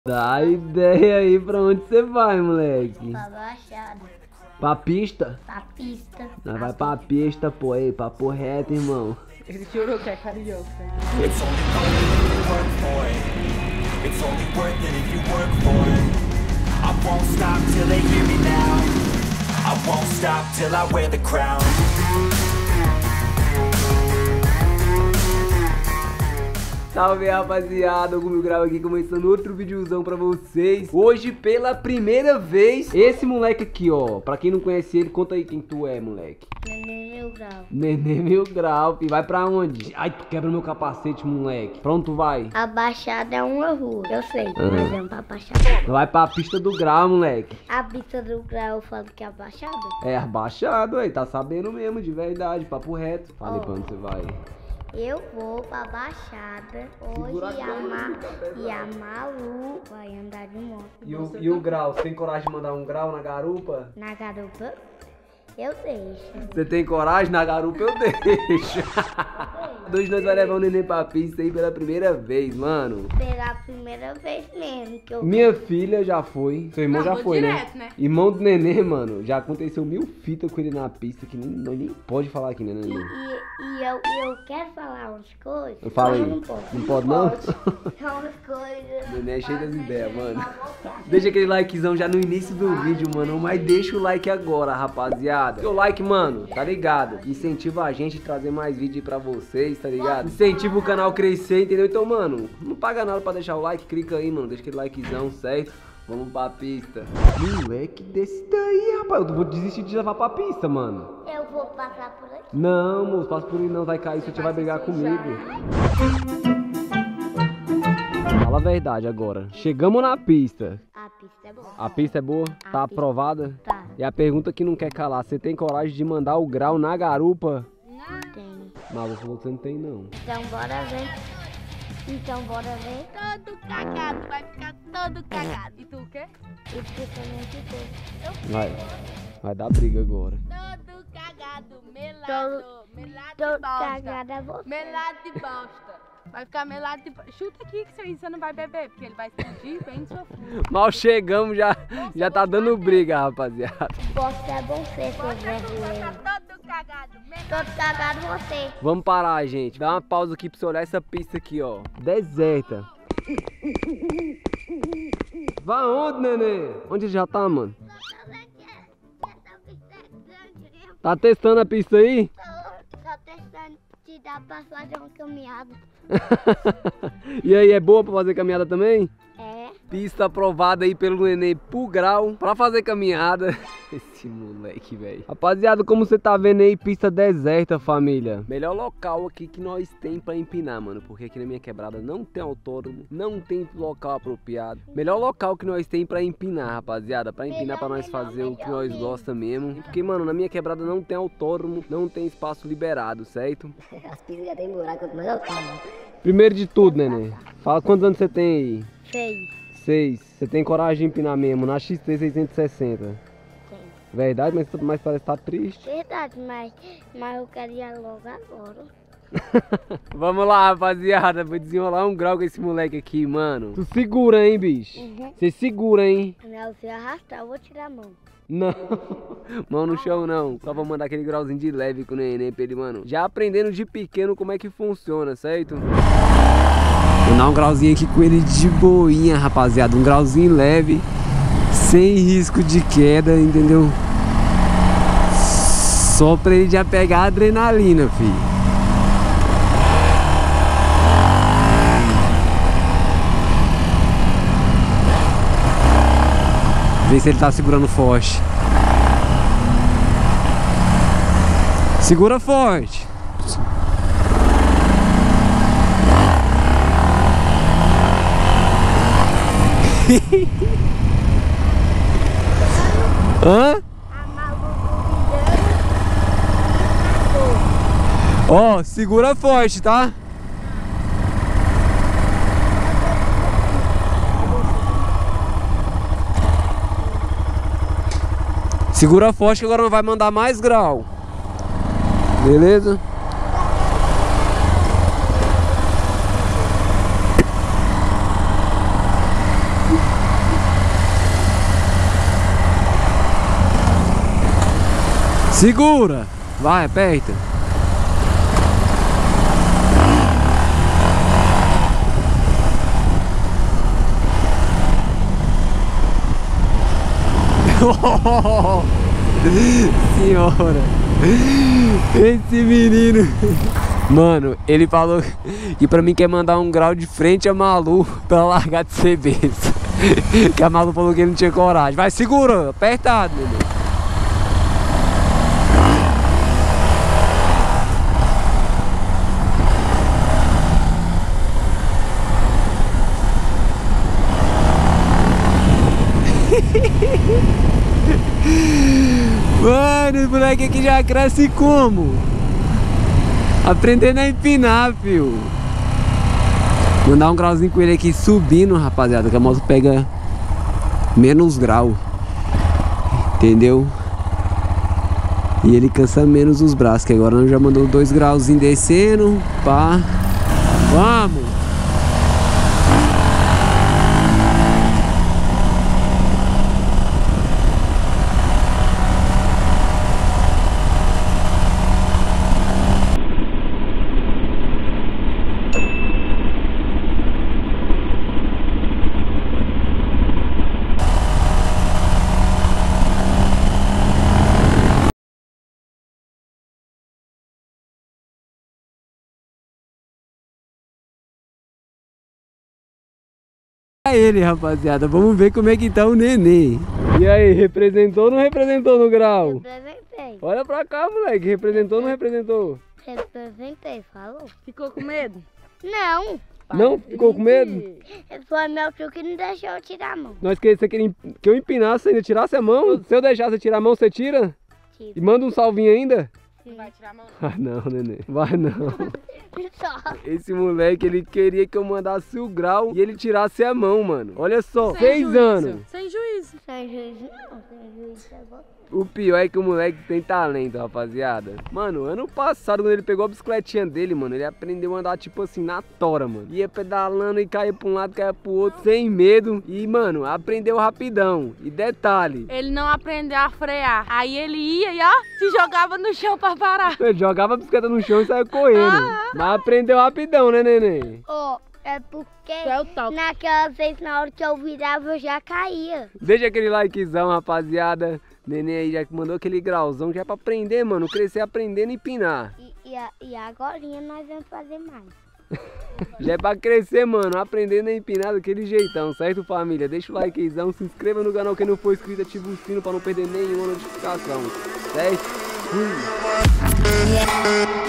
Dá a ideia aí pra onde você vai, moleque. Pra Baixada. Pra pista? Pra pista. Nós vai pra pista, pô, aí, papo reto, irmão. Ele jurou que é carioca. It's only gold if you work for it. It's only worth it if you work for it. I won't stop till they hear me now. I won't stop till I wear the crown. Salve, rapaziada, o Mil Grau aqui começando outro videozão pra vocês. Hoje, pela primeira vez, esse moleque aqui, ó. Pra quem não conhece ele, conta aí quem tu é, moleque. Neném Mil Grau. Nenê Mil Grau, e vai pra onde? Ai, tu quebra meu capacete, moleque. Pra onde tu vai? A Baixada é uma rua. Eu sei, mas vamos pra Baixada. Vai pra pista do grau, moleque. A pista do Grau eu falo que é a Baixada. É, abaixado, aí, tá sabendo mesmo, de verdade, papo reto. Fala aí pra onde você vai. Eu vou pra Baixada. Hoje e a Malu vai andar de moto. E o grau, você tem coragem de mandar um grau na garupa? Na garupa, eu deixo. Você tem coragem? Na garupa eu deixo. Hoje nós vai levar o neném pra pista aí pela primeira vez, mano. Pela primeira vez mesmo que eu... Minha filha já foi, seu irmão já vou foi, direto, né? Irmão do neném, mano, já aconteceu 1000 fitas com ele na pista que nem pode falar aqui, né, neném? E eu quero falar umas coisas. Eu falo aí. mas não posso. Não pode não? São umas coisas. O neném é cheio das ideias, mano. Deixa aquele likezão já no início do vídeo, mano. Mas deixa o like agora, rapaziada. Seu like, mano, tá ligado? Incentiva a gente a trazer mais vídeo aí pra vocês, tá ligado? Incentiva o canal a crescer, entendeu? Então, mano, não paga nada pra deixar o like. Clica aí, mano. Deixa aquele likezão, certo? Vamos pra pista. Moleque desse daí, rapaz. Eu vou desistir de levar pra pista, mano. Eu vou passar por aqui. Não, moço, passa por aí não. Vai cair, você vai brigar comigo. Fala a verdade agora. Chegamos na pista. A pista é boa. A pista é boa? A Tá pista- aprovada? Tá. E a pergunta que não quer calar, você tem coragem de mandar o grau na garupa? Não tem. Mas você falou que você não tem, não. Então bora ver. Então bora ver. Todo cagado, vai ficar todo cagado. E tu o quê? E principalmente tudo. Vai dar briga agora. Todo cagado, melado, melado Tô de bosta. cagada a você. Melado de bosta. Vai ficar melado de bosta. Chuta aqui que você não vai beber, porque ele vai explodir bem sofrido. Mal chegamos, já tá dando briga, rapaziada. Bosta é você, seu brasileiro. Todo cagado, melado. Todo cagado você. Vamos parar, gente. Dá uma pausa aqui pra você olhar essa pista aqui, ó. Deserta. Vai onde, nenê? Onde ele já tá, mano? Tá testando a pista aí? Só testando te dar pra fazer uma caminhada. E aí, é boa pra fazer caminhada também? É. Pista aprovada aí pelo neném pro grau pra fazer caminhada. Esse moleque, velho. Rapaziada, como você tá vendo aí, pista deserta, família. Melhor local aqui que nós tem pra empinar, mano. Porque aqui na minha quebrada não tem autódromo, não tem local apropriado. Melhor local que nós tem pra empinar, rapaziada. Pra empinar, pra nós fazer o que nós gosta mesmo. Porque, mano, na minha quebrada não tem autódromo, não tem espaço liberado, certo? As pistas já tem buraco, mas eu tenho. Primeiro de tudo, neném, fala quantos anos você tem aí? Feio. 6. Você tem coragem de empinar mesmo na XT 660? Tem. Verdade, mas parece que tá triste. Verdade, mas eu queria logo agora. Vamos lá, rapaziada. Vou desenrolar um grau com esse moleque aqui, mano. Tu segura, hein, bicho? Uhum. Você segura, hein? Não, se arrastar, eu vou tirar a mão. Não. Mão no chão, não. Só vou mandar aquele grauzinho de leve com o neném pra ele, mano. Já aprendendo de pequeno como é que funciona, certo? Vou dar um grauzinho aqui com ele de boinha, rapaziada. Um grauzinho leve, sem risco de queda, entendeu? Só pra ele já pegar a adrenalina, filho. Vê se ele tá segurando forte. Segura forte. Hã? A Malu Ó, segura forte, tá? Segura forte que agora não vai mandar mais grau. Beleza? Segura! Vai, aperta. Senhora, esse menino, mano, ele falou que pra mim quer mandar um grau de frente a Malu pra largar de ser besta. Que a Malu falou que ele não tinha coragem. Vai, segura, apertado, menino. Mano, esse moleque aqui já cresce como? Aprendendo a empinar, fio. Vou dar um grauzinho com ele aqui subindo, rapaziada, que a moto pega menos grau. Entendeu? E ele cansa menos os braços, que agora já mandou 2 grauzinhos descendo. Pá. Vamos! Ele, rapaziada, vamos ver como é que tá o neném. E aí, representou ou não representou no grau? Representei. Olha pra cá, moleque, representou ou não representou? Representei, falou? Ficou com medo? Não. Não? Ficou com medo? Foi meu tio que não deixou eu tirar a mão. Nós queria que eu empinasse ainda, tirasse a mão. Se eu deixasse tirar a mão, você tira? Tiro. E manda um salvinho ainda? Não vai tirar a mão? Ah, não, neném. Vai não. Só. Esse moleque, ele queria que eu mandasse o grau e ele tirasse a mão, mano. Olha só, Sem 6 juízo. anos. Sem juízo. Sem juízo não, sem juízo é bom. O pior é que o moleque tem talento, rapaziada. Mano, ano passado, quando ele pegou a bicicletinha dele, mano, ele aprendeu a andar, tipo assim, na tora, mano. Ia pedalando e caía pra um lado, caía pro outro, sem medo. E, mano, aprendeu rapidão. E detalhe... Ele não aprendeu a frear. Aí ele ia e, ó, se jogava no chão pra parar. Ele jogava a bicicleta no chão e saia correndo. Mas aprendeu rapidão, né, neném? Ó, é porque É o top. naquela vez, na hora que eu virava, eu já caía. Deixa aquele likezão, rapaziada. Neném aí já mandou aquele grauzão, já é pra aprender, mano. Crescer aprendendo e empinar. E agora nós vamos fazer mais. Já é pra crescer, mano, aprendendo a empinar daquele jeitão, certo, família? Deixa o likezão, se inscreva no canal quem não for inscrito, ativa o sino pra não perder nenhuma notificação, certo? Fui!